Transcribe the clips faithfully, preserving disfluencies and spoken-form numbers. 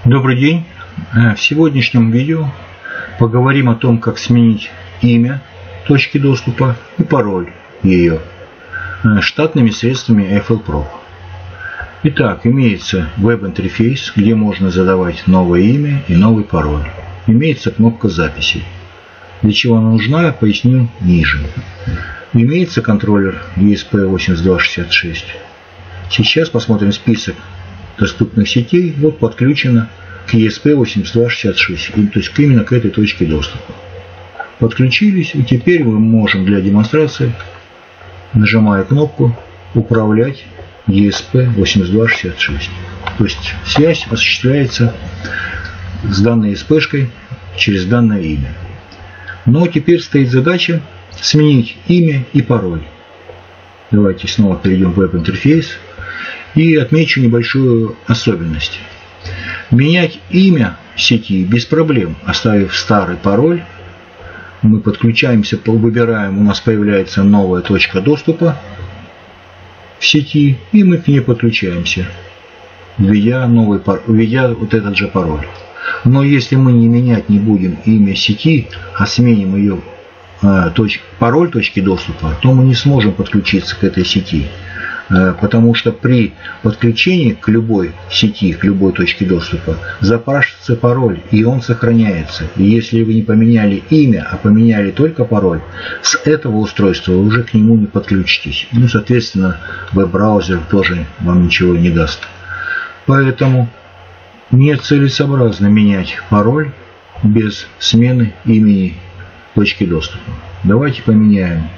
Добрый день! В сегодняшнем видео поговорим о том, как сменить имя точки доступа и пароль ее штатными средствами эф эл про. Итак, имеется веб-интерфейс, где можно задавать новое имя и новый пароль. Имеется кнопка записи. Для чего она нужна, я поясню ниже. Имеется контроллер и эс пи восемьдесят два шестьдесят шесть. Сейчас посмотрим список доступных сетей. Вот подключено к и эс пи восемьдесят два шестьдесят шесть, то есть именно к этой точке доступа. Подключились, и теперь мы можем для демонстрации, нажимая кнопку, управлять и эс пи восемьдесят два шестьдесят шесть. То есть связь осуществляется с данной и эс пи-шкой через данное имя. Но теперь стоит задача сменить имя и пароль. Давайте снова перейдем в веб-интерфейс и отмечу небольшую особенность. Менять имя сети без проблем, оставив старый пароль. Мы подключаемся, выбираем, у нас появляется новая точка доступа в сети, и мы к ней подключаемся, введя, новый, введя вот этот же пароль. Но если мы не менять не будем имя сети, а сменим ее э, точ, пароль точки доступа, то мы не сможем подключиться к этой сети. Потому что при подключении к любой сети, к любой точке доступа запрашивается пароль, и он сохраняется. И если вы не поменяли имя, а поменяли только пароль, с этого устройства вы уже к нему не подключитесь. Ну, соответственно, веб-браузер тоже вам ничего не даст. Поэтому нецелесообразно менять пароль без смены имени точки доступа. Давайте поменяем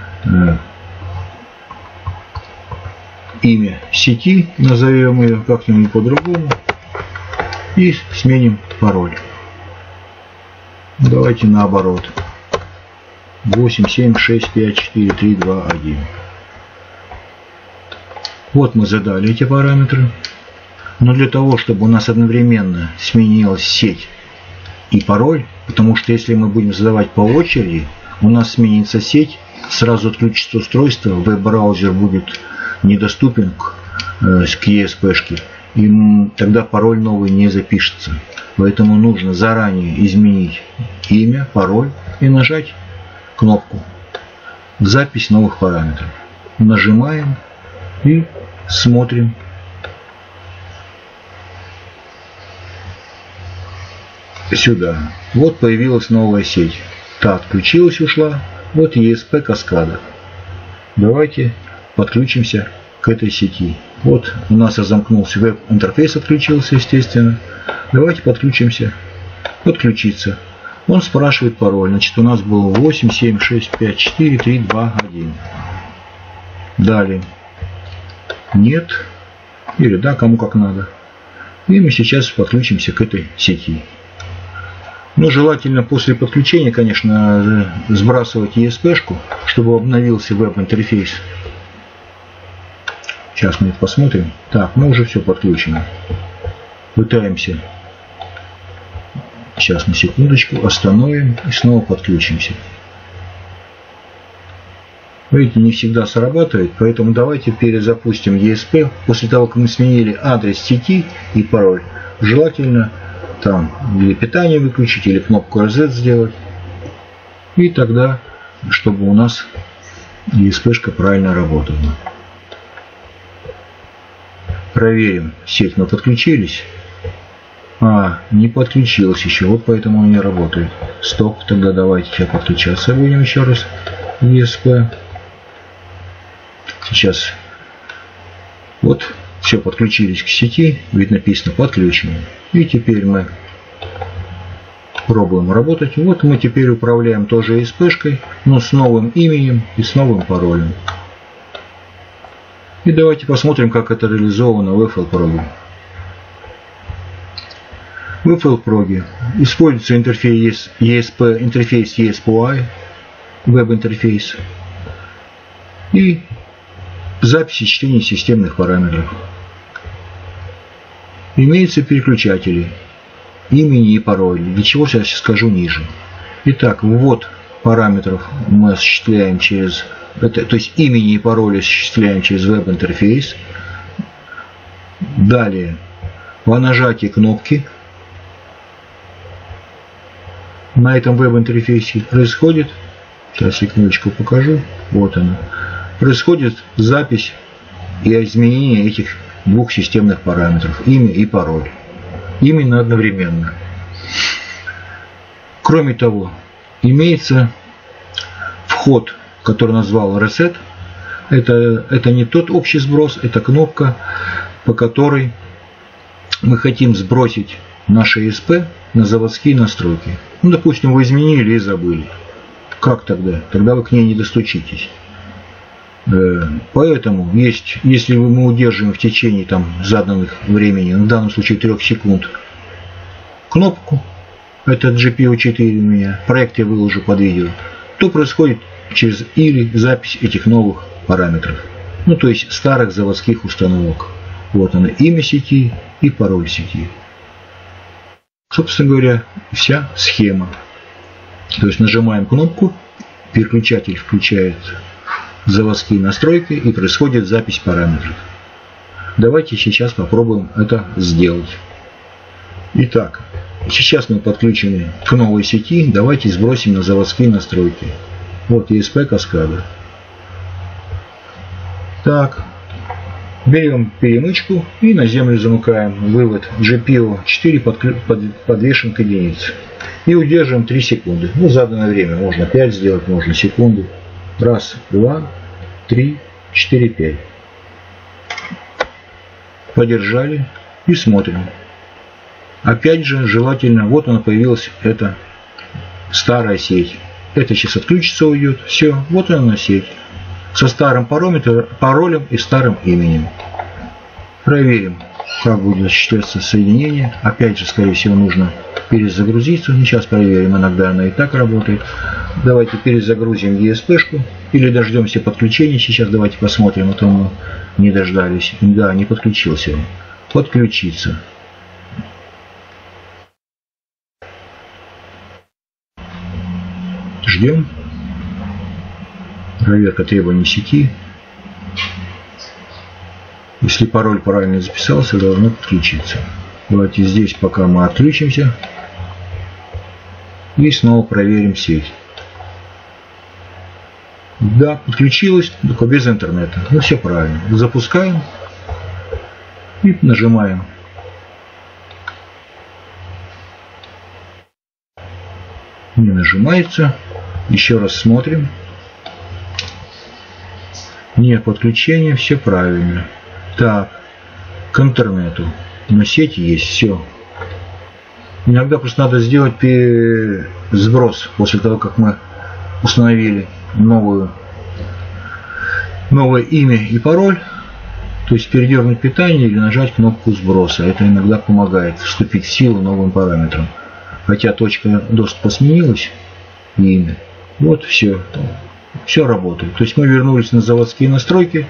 имя сети, назовем ее как-нибудь по-другому, и сменим пароль. Давайте наоборот. восемь семь шесть пять четыре три два один. Вот мы задали эти параметры. Но для того, чтобы у нас одновременно сменилась сеть и пароль, потому что если мы будем задавать по очереди, у нас сменится сеть, сразу отключится устройство, веб-браузер будет недоступен к, э, к и эс пи-шке, и тогда пароль новый не запишется. Поэтому нужно заранее изменить имя, пароль и нажать кнопку «Запись новых параметров». Нажимаем и смотрим. Сюда. Вот появилась новая сеть. Та отключилась, ушла. Вот и эс пи каскада. Давайте подключимся к этой сети. Вот у нас замкнулся веб-интерфейс, отключился, естественно. Давайте подключимся. Подключиться. Он спрашивает пароль. Значит, у нас был восемь семь шесть пять четыре три два один. Далее. Нет. Или да, кому как надо. И мы сейчас подключимся к этой сети. Но желательно после подключения, конечно, сбрасывать и эс пи-шку, чтобы обновился веб-интерфейс. Сейчас мы это посмотрим. Так, мы уже все подключено. Пытаемся. Сейчас на секундочку остановим и снова подключимся. Видите, не всегда срабатывает, поэтому давайте перезапустим и эс пи. После того, как мы сменили адрес сети и пароль, желательно там или питание выключить, или кнопку reset сделать. И тогда, чтобы у нас и эс пи-шка правильно работала. Проверим, сеть мы подключились. А, не подключилась еще, вот поэтому он не работает. Стоп, тогда давайте сейчас подключаться будем еще раз. и эс пи. Сейчас вот все, подключились к сети, ведь написано подключено. И теперь мы пробуем работать. Вот мы теперь управляем тоже и эс пи-шкой, но с новым именем и с новым паролем. И давайте посмотрим, как это реализовано в эф эл про. В эф эл про используется интерфейс и эс пи, интерфейс и эс пи ай, веб-интерфейс и запись и чтение системных параметров. Имеются переключатели имени и пароля, для чего я сейчас скажу ниже. Итак, ввод параметров мы осуществляем через это, то есть имени и пароля осуществляем через веб-интерфейс. Далее, по нажатии кнопки на этом веб-интерфейсе происходит, сейчас секундочку покажу, вот она, происходит запись и изменение этих двух системных параметров, имя и пароль, именно одновременно. Кроме того, имеется вход, который назвал Reset. Это, это не тот общий сброс, это кнопка, по которой мы хотим сбросить наше и эс пи на заводские настройки. Ну, допустим, вы изменили и забыли. Как тогда? Тогда вы к ней не достучитесь. Поэтому есть, если мы удерживаем в течение там, заданных времени, в данном случае трех секунд, кнопку, это джи пи ю четыре у меня, проект я выложу под видео, то происходит через или запись этих новых параметров. Ну, то есть старых заводских установок. Вот она, имя сети и пароль сети. Собственно говоря, вся схема. То есть нажимаем кнопку, переключатель включает заводские настройки и происходит запись параметров. Давайте сейчас попробуем это сделать. Итак, сейчас мы подключены к новой сети. Давайте сбросим на заводские настройки. Вот и эс пи каскада. Так, берем перемычку и на землю замыкаем вывод джи пи ю четыре подвешен к единице. И удерживаем три секунды. Ну, заданное время. Можно пять сделать, можно секунду. Раз, два, три, четыре, пять. Подержали и смотрим. Опять же, желательно, вот она появилась, эта старая сеть. Это сейчас отключится, уйдет. Все, вот она сеть. Со старым паролем и старым именем. Проверим, как будет осуществляться соединение. Опять же, скорее всего, нужно перезагрузиться. Сейчас проверим, иногда она и так работает. Давайте перезагрузим и эс пи-шку или дождемся подключения. Сейчас давайте посмотрим, а то мы не дождались. Да, не подключился. Подключиться. Ждем. Проверка требований сети. Если пароль правильно записался, должно подключиться. Давайте здесь пока мы отключимся. И снова проверим сеть. Да, подключилась, только без интернета. Ну, все правильно. Запускаем. И нажимаем. Не нажимается. Еще раз смотрим. Нет подключения, все правильно. Так, к интернету. На сети есть все. Иногда просто надо сделать сброс после того, как мы установили новую, новое имя и пароль. То есть передернуть питание или нажать кнопку сброса. Это иногда помогает вступить в силу новым параметрам. Хотя точка доступа сменилась и имя. Вот все. Все работает. То есть мы вернулись на заводские настройки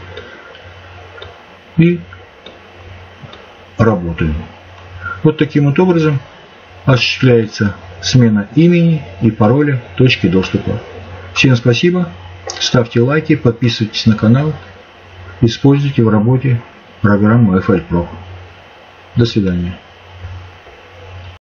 и работаем. Вот таким вот образом осуществляется смена имени и пароля точки доступа. Всем спасибо. Ставьте лайки, подписывайтесь на канал. Используйте в работе программу эф эл про. До свидания.